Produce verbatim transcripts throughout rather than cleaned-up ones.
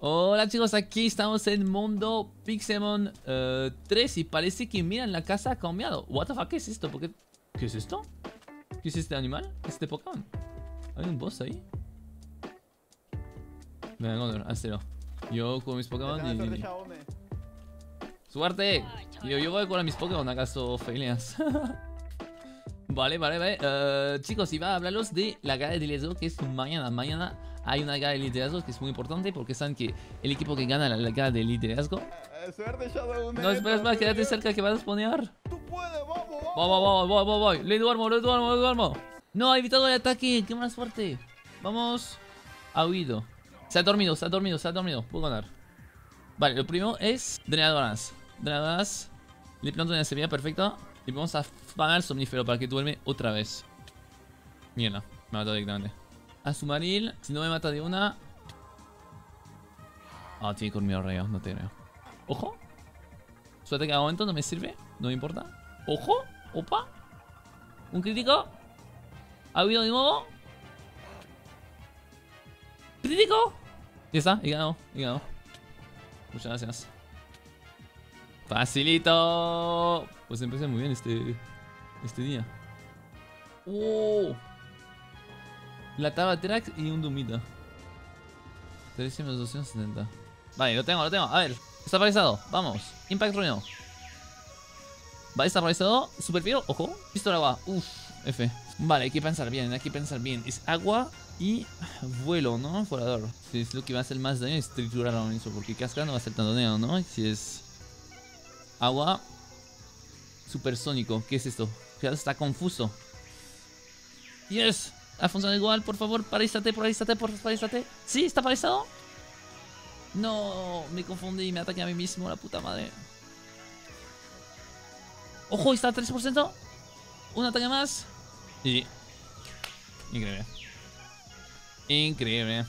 Hola chicos, aquí estamos en Mundo Pixelmon uh, tres y parece que, miren, la casa ha cambiado. What the fuck, ¿qué es esto? ¿Por qué? ¿Qué es esto? ¿Qué es este animal? ¿Este Pokémon? ¿Hay un boss ahí? Venga, Condor, hazlo. Yo con mis Pokémon y... ¡Suerte! Yo, yo voy con mis Pokémon, ¿acaso felias? Vale, vale, vale. Uh, chicos, iba a hablaros de la gala de liderazgo que es mañana. Mañana hay una gala de liderazgo que es muy importante porque saben que el equipo que gana la, la gala de liderazgo... Eh, suerte, Shadow. No, espera, espera, quédate cerca que vas a spawnear. Tú puedes, vamos, vamos. Vamos, vamos, vamos, vamos, vamos. Le duermo, le duermo, le duermo. No, ha evitado el ataque. Qué mala suerte. Vamos. Ha huido. Se ha dormido, se ha dormido, se ha dormido. Puedo ganar. Vale, lo primero es drenadoras. Drenadoras. Le planto una semilla, perfecto. Y vamos a spanar el somnífero para que duerme otra vez. Mierda, me ha matado directamente. Azumaril, si no me mata de una. Ah, tiene colmillo rayo, no te creo. Ojo. Su ataque a momento no me sirve, no me importa. Ojo, opa. Un crítico. Ha habido de nuevo. Crítico. Ya está, he ganado, he ganado. Muchas gracias. Facilito. Pues empecé muy bien este Este día. ¡Oh! La Tabatrax y un Dumita. trescientos, doscientos setenta. Vale, lo tengo, lo tengo. A ver, está paralizado. Vamos. Impact Ruino. Vale, está paralizado. Super fiero. Ojo. Pistola agua. Uff. F. Vale, hay que pensar bien. Hay que pensar bien. Es agua y vuelo, ¿no? Volador. Si es lo que va a hacer más daño es triturar ahora mismo. Porque casca no va a hacer tanto daño, ¿no? Si es agua. Supersónico. ¿Qué es esto? Ya está confuso. Yes. Ha funcionado igual. Por favor, paralízate, paralízate, por favor, paralízate. ¿Sí? ¿Está paralizado? No, me confundí y me ataqué a mí mismo, la puta madre. Ojo, está al tres por ciento. Un ataque más. Y... increíble. Increíble.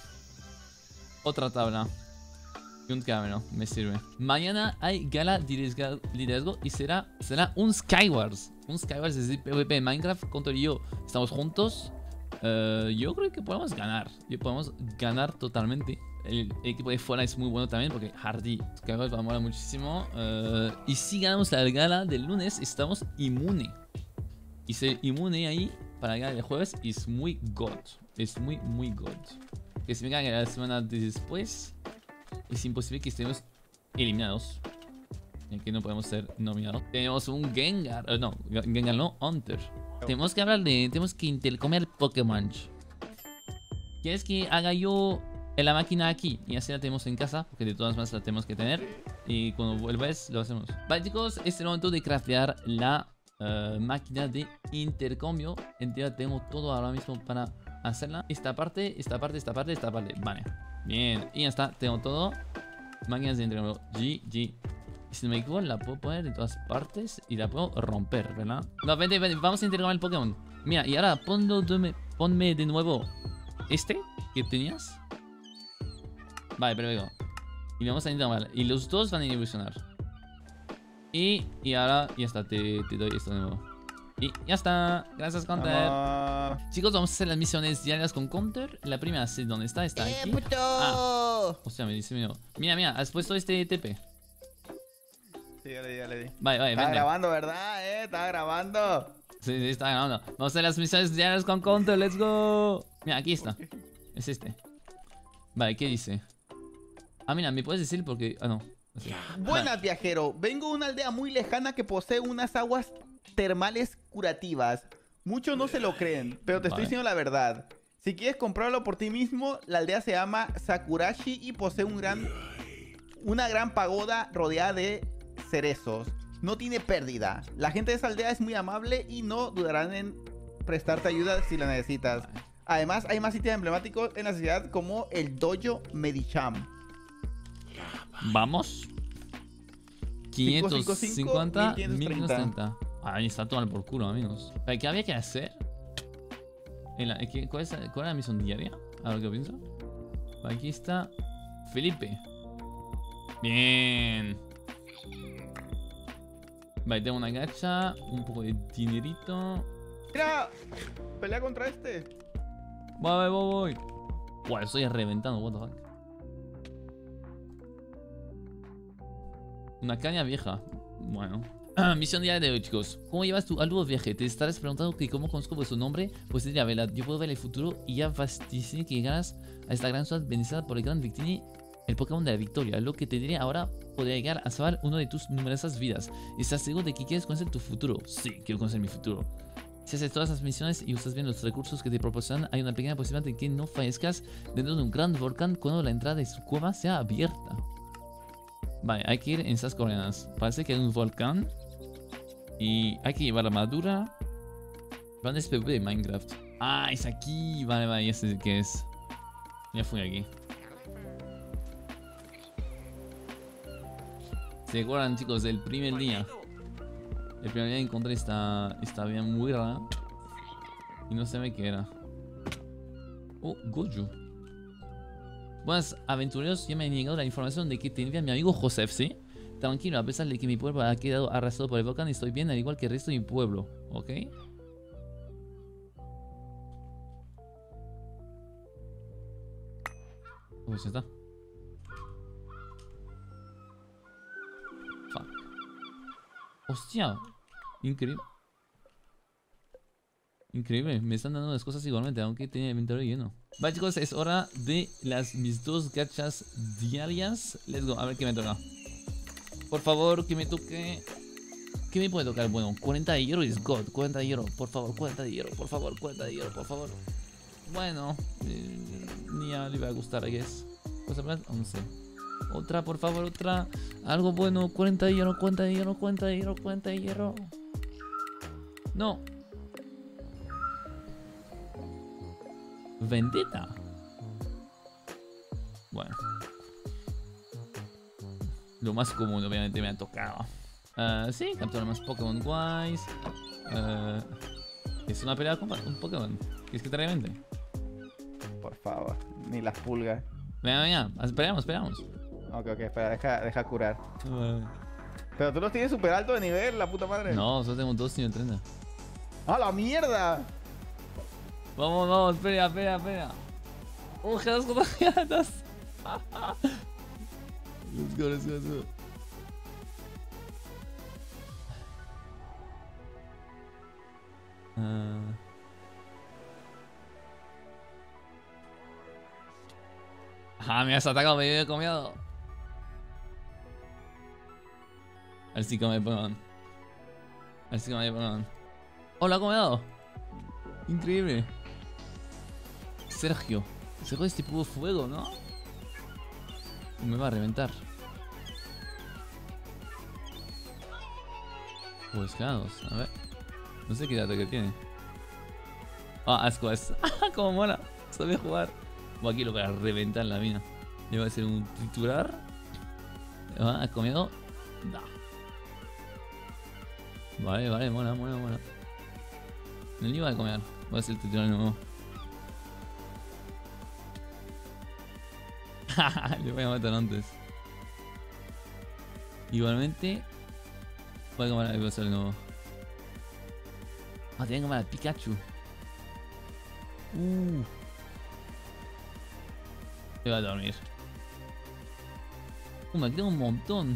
Otra tabla. Y un camino, me sirve. Mañana hay gala de liderazgo y será, será un Skywars. Un Skywars desde PvP en Minecraft. Contor y yo estamos juntos. Uh, yo creo que podemos ganar. Yo podemos ganar totalmente. El, el equipo de fuera es muy bueno también porque Hardy Skywars va a molar muchísimo. Uh, y si ganamos la gala del lunes, estamos inmune. Y ser inmune ahí para la gala del jueves es muy god. Es muy, muy god. Que si me gana la semana después, es imposible que estemos eliminados. En que no podemos ser nominados. Tenemos un Gengar. Uh, no, Gengar no, Hunter. Tenemos que hablar de... Tenemos que intercambiar Pokémon. ¿Quieres que haga yo en la máquina aquí? Y así la tenemos en casa. Porque de todas maneras la tenemos que tener. Y cuando vuelvas lo hacemos. Vale, chicos. Es el momento de craftear la uh, máquina de intercambio. Entera tengo todo ahora mismo para hacerla. Esta parte, esta parte, esta parte, esta parte. Vale. Bien. Y ya está. Tengo todo. Máquinas de intercambio. G G. Si no me equivoco, la puedo poner en todas partes y la puedo romper, ¿verdad? No, vente, vente, vamos a intercambiar el Pokémon. Mira, y ahora ponme, ponme de nuevo este que tenías. Vale, perfecto. Y vamos a intercambiar. Y los dos van a evolucionar. Y, y ahora ya está, te, te doy esto de nuevo. Y ya está. Gracias, Counter. Uh... Chicos, vamos a hacer las misiones diarias con Counter. La primera, sé dónde está, está ¡Eh, aquí. puto! Ah, hostia, me dice, mira, mira, mira, has puesto este T P. Sí, ya le di, ya le di. Vale, vale, Estaba vente. grabando, ¿verdad? Eh, estaba grabando. Sí, sí, está grabando. Vamos a hacer las misiones diarias con Counter, let's go. Mira, aquí está. Es este. Vale, ¿qué dice? Ah, mira, ¿me puedes decir porque...? Ah, no. Así. Buenas, Vale. viajero. Vengo de una aldea muy lejana que posee unas aguas termales curativas. Muchos no se lo creen, pero te Vale. estoy diciendo la verdad. Si quieres comprarlo por ti mismo, la aldea se llama Sakurashi y posee un gran, una gran pagoda rodeada de cerezos. No tiene pérdida. La gente de esa aldea es muy amable y no dudarán en prestarte ayuda si la necesitas. Además, hay más sitios emblemáticos en la ciudad como el Dojo Medicham. Vamos. quinientos cincuenta, mil mil quinientos treinta. Ahí está todo por culo, amigos. ¿Qué había que hacer? En la, ¿cuál, es, ¿Cuál era la misión diaria? A ver qué pienso. Aquí está Felipe. Bien. Vale, tengo una gacha, un poco de dinerito. Mira, pelea contra este. Voy, voy, voy. Wow, estoy reventando, what the fuck. Una caña vieja. Bueno. Misión diaria de hoy, chicos. ¿Cómo llevas tu arduo viaje? Te estarás preguntando que cómo conozco vuestro nombre. Pues diría, Vela, yo puedo ver el futuro y ya vaticine que llegarás a esta gran ciudad bendecida por el gran Victini, el Pokémon de la victoria. Lo que te diré ahora podría llegar a salvar una de tus numerosas vidas. ¿Estás seguro de que quieres conocer tu futuro? Sí, quiero conocer mi futuro. Si haces todas las misiones y usas bien los recursos que te proporcionan, hay una pequeña posibilidad de que no fallezcas dentro de un gran volcán cuando la entrada de su cueva sea abierta. Vale, hay que ir en esas coordenadas. Parece que hay un volcán. Y hay que llevar la armadura. ¿Dónde es P V P de Minecraft? Ah, es aquí. Vale, vale, ya sé qué es. Ya fui aquí. ¿Se acuerdan, chicos, del primer día? El primer día encontré esta, esta vía muy rara. Y no sé qué era. Oh, Goju. Buenas aventureros, ya me han llegado la información de que te envía mi amigo Joseph, ¿sí? Tranquilo, a pesar de que mi pueblo ha quedado arrasado por el volcán, estoy bien, al igual que el resto de mi pueblo, ¿ok? Pues ya está. Fuck. Hostia. Increíble. Increíble, me están dando las cosas igualmente, aunque tenía el inventario lleno. Vale, chicos, es hora de las mis dos gachas diarias. Let's go, a ver qué me toca. Por favor, que me toque. ¿Qué me puede tocar? Bueno, cuarenta de hierro is God. cuarenta de hierro, por favor, cuarenta de hierro, por favor, cuarenta de hierro, por favor. Bueno, eh, ni ya le va a gustar, I guess. Cosa más, once. Otra, por favor, otra. Algo bueno, cuarenta de hierro, cuarenta de hierro, cuarenta de hierro, cuarenta de hierro. No. Vendetta. Bueno. Lo más común, obviamente, me ha tocado. Uh, sí, capturar más Pokémon guays. Uh, es una pelea con un Pokémon. ¿Quieres que te reviente? Por favor, ni las pulgas. Venga, venga, esperamos, esperamos. Ok, ok, espera, deja, deja curar. Uh, Pero tú los tienes súper alto de nivel, la puta madre. no, solo tengo dos nivel treinta. ¡Ah, la mierda! Vamos, vamos, espera, espera, espera. Ojeras contagiadas. Let's go, let's go, let's go. Uh... Ah, me has atacado, me he comido. A ver si come Pokémon. A ver si come Pokémon. ¡Oh, lo ha comido! Increíble. Sergio. Sergio es tipo fuego, ¿no? Me va a reventar. Buscados, a ver. No sé qué dato que tiene. Ah, asco es. Como mola. Sabe jugar. O aquí lo para reventar la mina. Le va a hacer un triturar. ¿Ha comido? No. Vale, vale, mola, mola, mola. No le iba a comer. Voy a hacer el triturar de nuevo. Le voy a matar antes. Igualmente voy a comer a hacer de nuevo. Ah, tenía que comer a Pikachu. Uh. Me va a dormir. Uh, me queda un montón.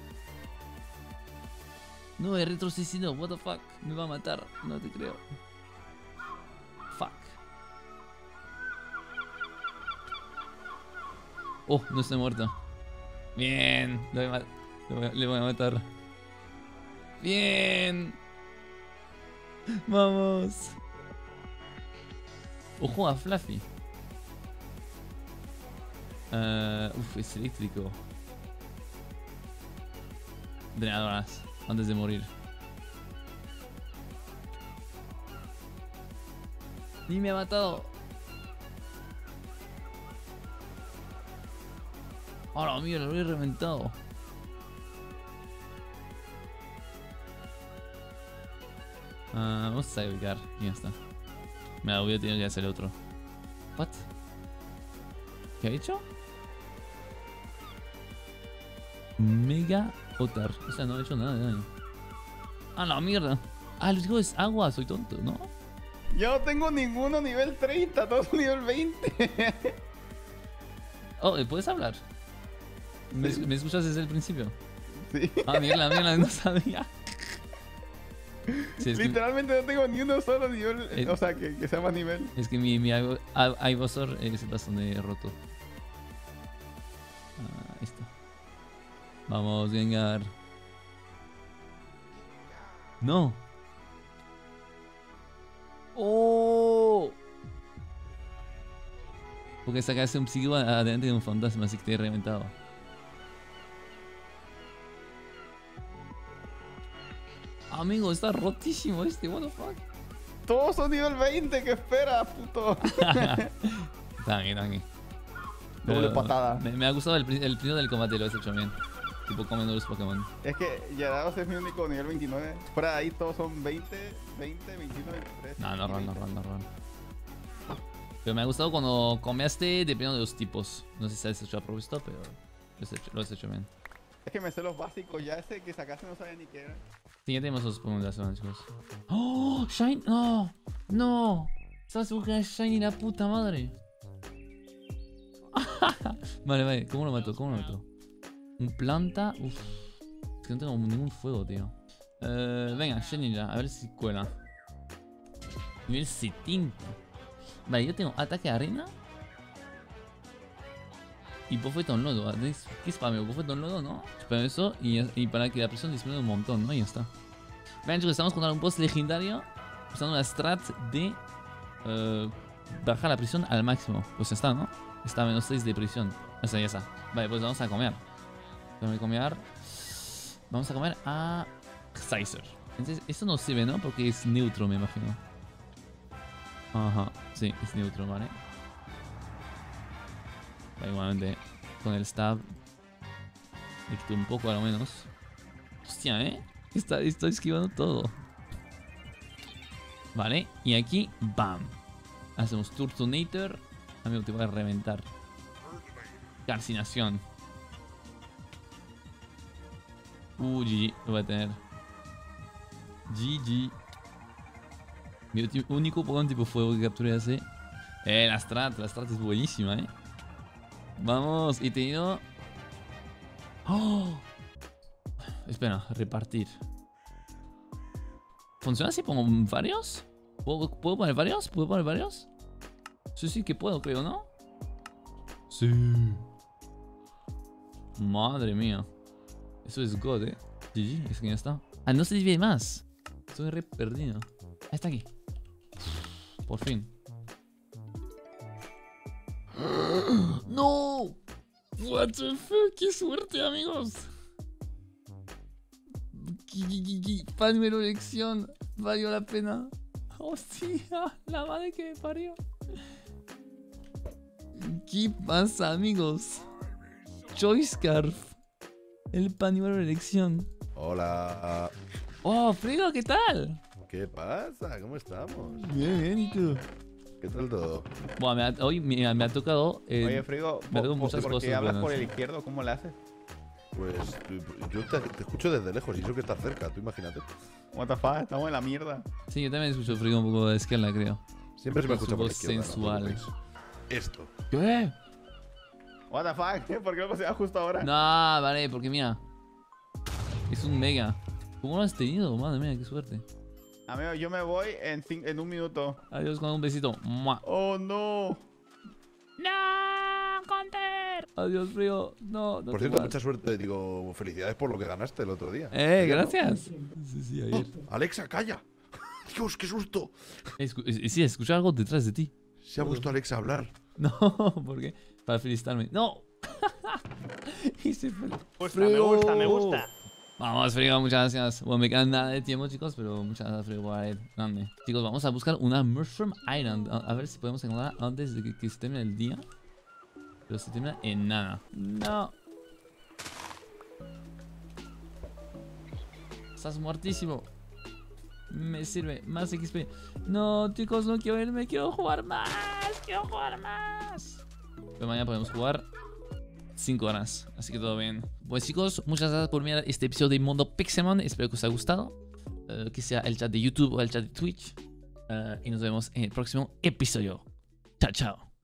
No, he retrocedido. What the fuck. Me va a matar. No te creo. Fuck. Oh, no estoy muerto. Bien. Le voy a, le voy a, le voy a matar. Bien. Vamos. Ojo a Fluffy. Uh, uf, es eléctrico. Drenadoras. Antes de morir. Ni me ha matado. Ahora, mira, lo he reventado. Uh, vamos a sacrificar. Y ya está. Me voy a tener que hacer el otro. What? ¿Qué ha hecho? Mega Otar. O sea, no ha hecho nada de daño. Ah, la mierda. Ah, les digo es agua. Soy tonto, ¿no? Yo no tengo ninguno nivel treinta, todos nivel veinte. Oh, ¿puedes hablar? ¿Me, Sí. ¿Me escuchas desde el principio? Sí. Ah, mierda, mierda, no sabía. Sí, es, que, Literalmente no tengo ni uno solo nivel. Eh, o sea, que, que sea más nivel. es que mi, mi Ivo- I- Ivysaur es bastante roto. Ah, ahí está. Vamos, Gengar. No. ¡Oh! Porque sacaste un psíquico adelante de un fantasma, así que te he reventado. Amigo, está rotísimo este, what the fuck. Todos son nivel veinte, ¿qué espera, puto? Tranqui, tranqui. Doble Pero patada. Me, me ha gustado el, pri- el primero del combate, lo has hecho bien. Tipo comiendo los Pokémon. Es que Gyarados es mi único nivel veintinueve. Fuera de ahí todos son veinte, veinte, veintiuno, veintitrés. No, no, no, no, no, no. Pero me ha gustado cuando comeaste dependiendo de los tipos. No sé si has hecho a propósito, pero lo has hecho, lo has hecho bien. Es que me sé los básicos. Ya ese que sacaste no sabía ni qué era. Sí, ya tenemos los Pokémon de la zona, chicos. ¡Oh! ¡Shine! ¡No! ¡No! ¿Sabes seguro que era Shiny la puta madre? Vale, vale. ¿Cómo lo mato? ¿Cómo lo mato? Un planta. Uff. Es que no tengo ningún fuego, tío. Eh, venga, Shiny ya. A ver si cuela. Nivel setenta. Vale, yo tengo ataque arena. Y bofetón lodo. ¿Qué spameo? Bofetón lodo, ¿no? Pero eso y, y para que la presión disminuya un montón, ¿no? Y ya está. Vean, chicos, estamos contra un boss legendario usando la strat de uh, bajar la presión al máximo. Pues ya está, ¿no? Está a menos seis de presión. O sea, ya está. Vale, pues vamos a comer. Vamos a comer. Vamos a comer a Scyther. Entonces, esto no sirve, ¿no? Porque es neutro, me imagino. Ajá, sí, es neutro, ¿vale? Vale, igualmente, con el stab le quito un poco a lo menos. Hostia, ¿eh? Está, estoy esquivando todo. Vale, y aquí, bam. Hacemos Turtonator. Amigo, te voy a reventar. Calcinación. Uh, G G, lo voy a tener. G G. Mi único Pokémon tipo fuego que capturé hace. Eh, la strat, la strat es buenísima, eh. Vamos, y he tenido. ¡Oh! Espera, repartir. ¿Funciona si pongo varios? ¿Puedo, ¿Puedo poner varios? ¿Puedo poner varios? Sí, sí que puedo, creo, ¿no? Sí. Madre mía. Eso es God, eh. G G, es que ya está. Ah, no se divide más. Estoy re perdido. Ahí está aquí. Por fin. ¡No! What the fuck, qué suerte, amigos. Primera elección. Valió la pena. Hostia, la madre que me parió. ¿Qué pasa, amigos? Choice Scarf. El pañuelo de elección. Hola. Oh, Frigo, ¿qué tal? ¿Qué pasa? ¿Cómo estamos? Bien, bien, ¿y tú? ¿Qué tal todo? Bueno, me ha- hoy me, me ha tocado. eh, Oye, Frigo, me po- hago po- muchas ¿por qué cosas hablas buenas. por el izquierdo? ¿Cómo le haces? Pues yo te, te escucho desde lejos y eso que estás cerca, tú imagínate. What the fuck, estamos en la mierda. Sí, yo también escucho Frigo un poco de esquela, creo. Siempre se me Con su escucha por la voz izquierda, no te sensual. preocupes. Esto. ¿Qué? What the fuck, ¿por qué lo consideras justo ahora? No, vale, porque mira. Es un mega. ¿Cómo lo has tenido? Madre mía, qué suerte. Amigo, yo me voy en, cin- en un minuto. Adiós con un besito. ¡Mua! Oh, no. ¡No! ¡Counter! Adiós, Frigo. No, no Por te cierto, vas. mucha suerte, digo, felicidades por lo que ganaste el otro día. Eh, Ayer, ¿no? gracias. Sí, sí, ayer. Alexa, calla. Dios, qué susto. Escu eh, sí, escuché algo detrás de ti. Se ha puesto Alexa a hablar. No, ¿por qué? Para felicitarme. ¡No! Y se fue. Me gusta, me gusta. Vamos, Frigo, muchas gracias. Bueno, me quedan nada de tiempo, chicos, pero muchas gracias, Frigo, por haber grande. Chicos, vamos a buscar una Mushroom Island. A, a ver si podemos encontrar antes de que, que se termine el día. Pero se termina en nada. No. Estás muertísimo. Me sirve más X P. No, chicos, no quiero irme. Quiero jugar más. Quiero jugar más. Pero mañana podemos jugar cinco horas, así que todo bien. Pues chicos, muchas gracias por mirar este episodio de Mundo Pixelmon. Espero que os haya gustado, uh, que sea el chat de YouTube o el chat de Twitch, uh, y nos vemos en el próximo episodio. Chao, chao.